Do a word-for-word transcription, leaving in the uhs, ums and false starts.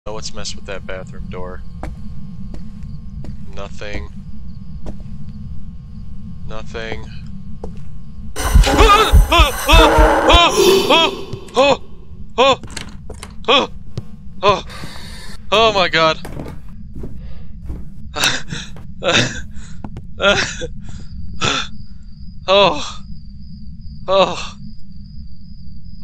Oh, let's mess with that bathroom door. Nothing. Nothing. Oh! Oh! Oh! Oh! Oh! Oh my god. Oh. Oh.